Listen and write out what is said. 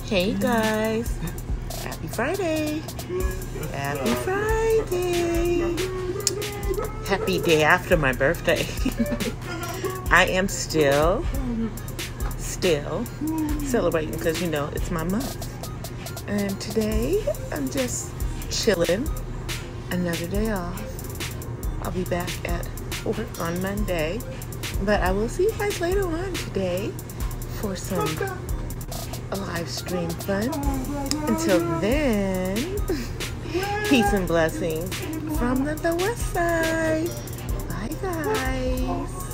Hey guys, happy Friday. Happy Friday. Happy day after my birthday. I am still celebrating because it's my month. And today I'm just chilling. Another day off. I'll be back at work on Monday. But I will see you guys later on today for some live stream fun. Until then, peace and blessings from the West Side. Bye guys.